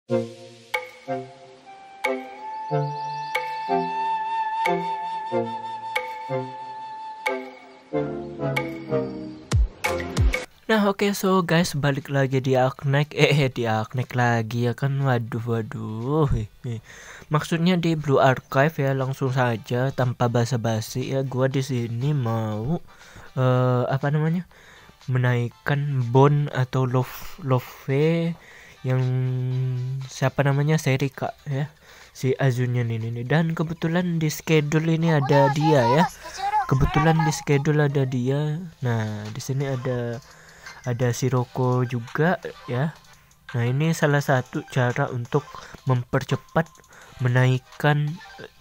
Nah oke, so guys, balik lagi di Arknight di Arknight lagi ya kan. Waduh. Maksudnya di Blue Archive ya, langsung saja tanpa basa-basi ya. Gua di sini mau apa namanya? Menaikkan bond atau love yang siapa namanya, Serika ya. Si Azunyan ini, dan kebetulan di schedule ini ada dia ya. Kebetulan di schedule ada dia. Nah, di sini ada Shiroko juga ya. Nah, ini salah satu cara untuk mempercepat menaikkan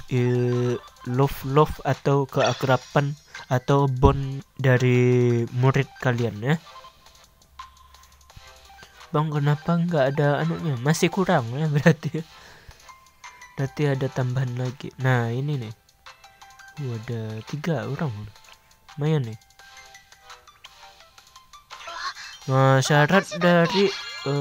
love atau keakraban atau bond dari murid kalian ya. Bang, kenapa nggak ada anunya? Masih kurang ya berarti. Berarti ada tambahan lagi. Nah, ini nih. Ada 3 orang. Lumayan nih. Nah, syarat dari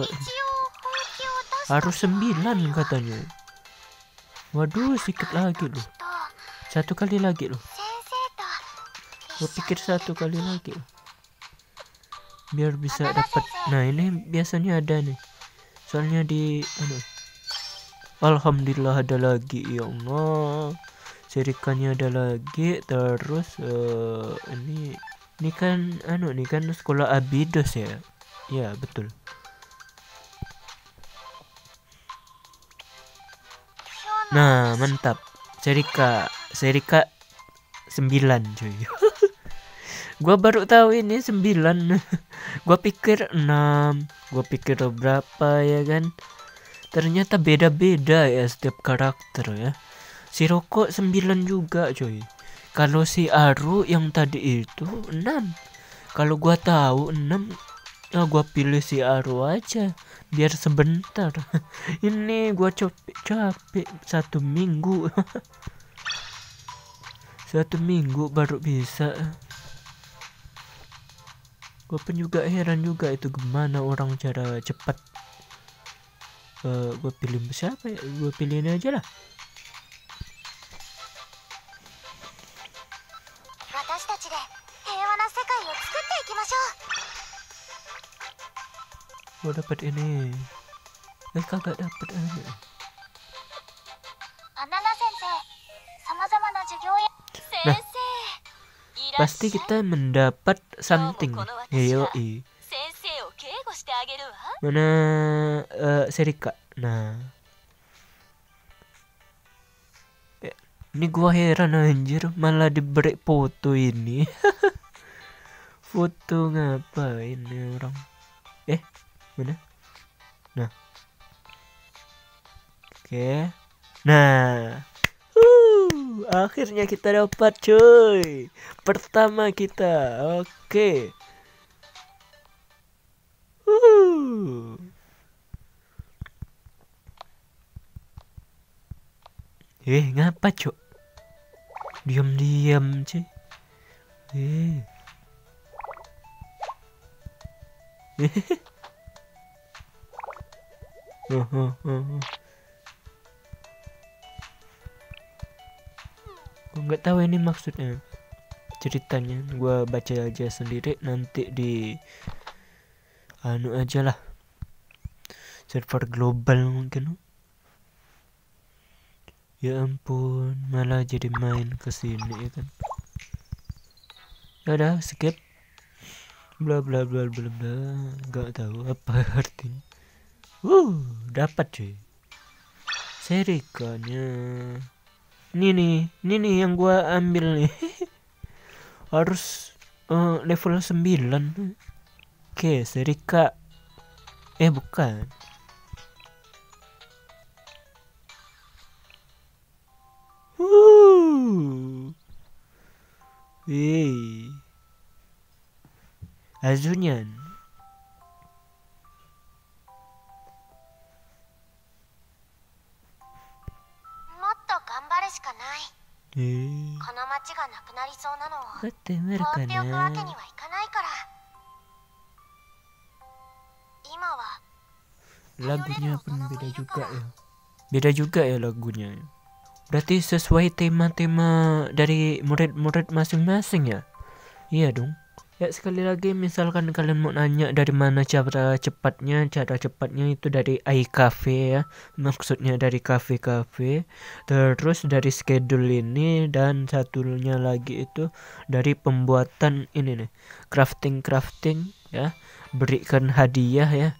harus 9 katanya. Waduh, sedikit lagi loh. 1 kali lagi loh. Gue pikir 1 kali lagi loh, biar bisa dapat. Nah, ini biasanya ada nih. Soalnya di alhamdulillah ada lagi, ya Allah. Serikannya ada lagi. Terus ini kan ini kan sekolah Abydos ya. Ya, betul. Nah, mantap. Serika 9 cuy. Gua baru tahu ini 9. Gua pikir 6. Gua pikir berapa ya kan. Ternyata beda-beda ya setiap karakter ya. Si Roko 9 juga cuy. Kalau si Aru yang tadi itu 6. Kalau gua tahu 6, ya gua pilih si Aru aja biar sebentar. Ini gua capek 1 minggu. 1 minggu baru bisa. Gue pun juga heran juga itu gimana orang cara cepat. Gue pilih siapa ya? Gue pilih ini aja lah. Gue dapat ini. Kagak dapat ini. Nah, pasti kita mendapat something. Yoi. Mana Serika. Nah, ini gua heran anjir, malah diberi foto ini. Foto ngapain orang? Mana? Nah. Oke. Nah. Akhirnya kita dapat cuy. Pertama kita. Oke. Ngapa cok? Diam-diam cuy. Gue nggak tahu ini maksudnya ceritanya. Gue baca aja sendiri, nanti di aja lah, server global mungkin. Ya ampun, malah jadi main kesini ya kan. Udah skip. Bla bla bla bla bla. Gak tahu apa artinya. Dapat cuy. Serikanya. Ini nih yang gua ambil nih. Harus level 9. Oke, Serika. Bukan. Azunyan. lagunya pun beda juga ya. Beda juga ya lagunya. Berarti sesuai tema-tema dari murid-murid masing-masing ya. Iya dong. Ya sekali lagi misalkan kalian mau nanya dari mana cara cepatnya itu dari iCafe ya. Maksudnya dari kafe-kafe. Terus dari schedule ini dan satunya lagi itu dari pembuatan ini nih. Crafting ya. Berikan hadiah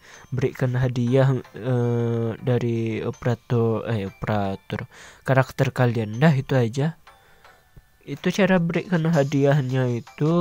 dari operator karakter kalian. Dah itu aja. Itu cara berikan hadiahnya itu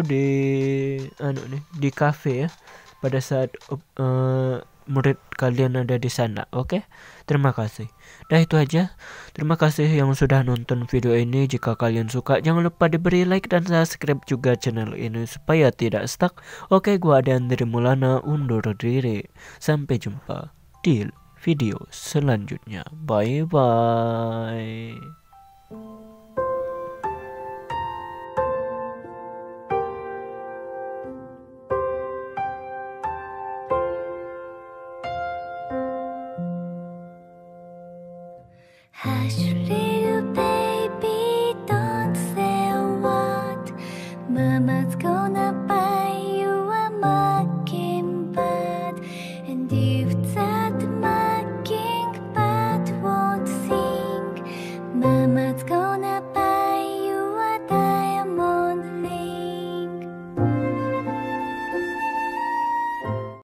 di cafe ya, pada saat murid kalian ada di sana. Oke, terima kasih. Dah itu aja. Terima kasih yang sudah nonton video ini. Jika kalian suka, jangan lupa diberi like dan subscribe juga channel ini supaya tidak stuck. Oke, gua Andri Mulana undur diri. Sampai jumpa di video selanjutnya. Bye bye. Hush, little baby, don't say a word. Mama's